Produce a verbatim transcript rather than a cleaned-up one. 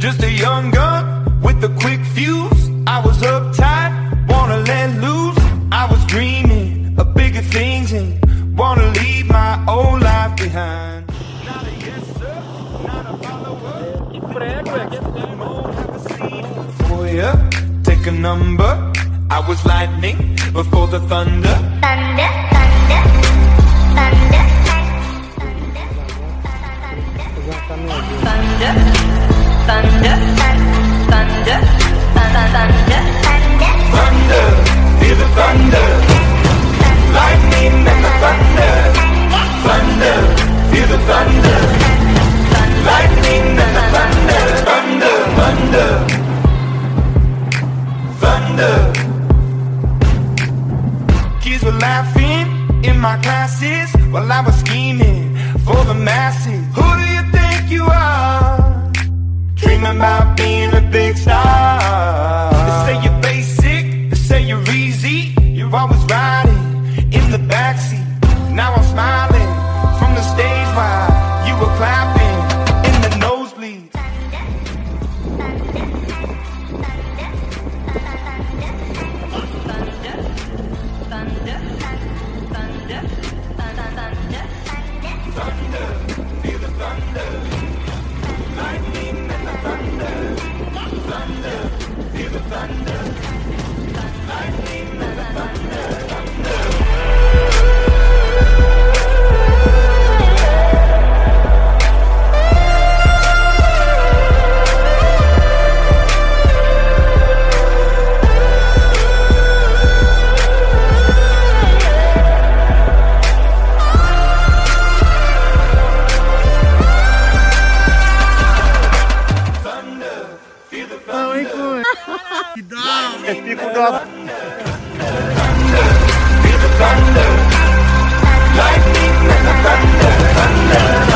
just a young gun with a quick fuse. I was uptight, wanna let loose. I was dreaming of bigger things and wanna leave my old life behind. Not a yes sir, not a follower. Que prego é que tem? For ya, take a number. I was lightning before the thunder. Thunder, thunder, thunder, thunder, thunder, thunder, thunder, thunder, feel the thunder, lightning and the thunder, thunder, feel the thunder, lightning and the thunder, thunder, thunder, thunder. Kids were laughing in my classes while I was scheming for the masses. Who do you think you are? Dreaming about being a big star. They say you're basic, they say you're easy. You're always riding in the backseat. Now I'm smiling from the stage while you were clapping in the nosebleeds. Thunder, feel the thunder, lightning and the thunder, thunder, feel the thunder, lightning and the thunder, thunder. É pico da... Feel the thunder, lightning and the thunder, thunder.